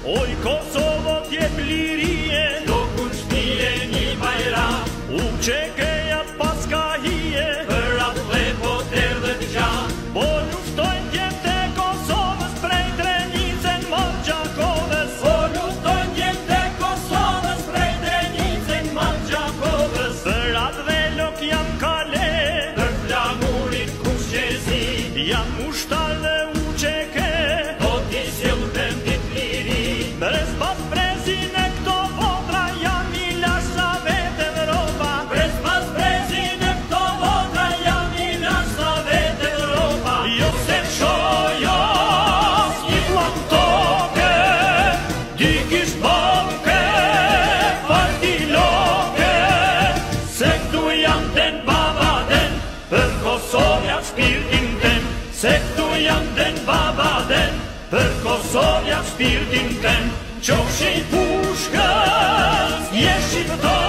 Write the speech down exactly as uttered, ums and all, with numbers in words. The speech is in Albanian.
Oj Kosovo t'jep lirie, do kur shpije një bajram, u qekejat paska hije, për atë dhe po t'erdhe t'gjan. po luftojnë djemt e Kosovës prej Drenicën Margjakovës. Po luftojnë djemt e Kosovës prej Drenicën Margjakovës. Për atë dhe lok jam kale, Për flamurit kush qezi, jam ushtar dhe u qeke, po t'i sjell vendit liri. Brez pas brezin e këto vodra jam i lash sa vete Evropa. Brez pas brezin e këto vodra jam i lash sa vete Evropa. Jo se shoja s'një flam toke, dy kish banke, parti loke, Se këtu jam ten baba den, për Kosovja shpirtin ten, se këtu jam ten baba den, për Kosovja shpirtin ten. qofshin pushkës, Je shqiptar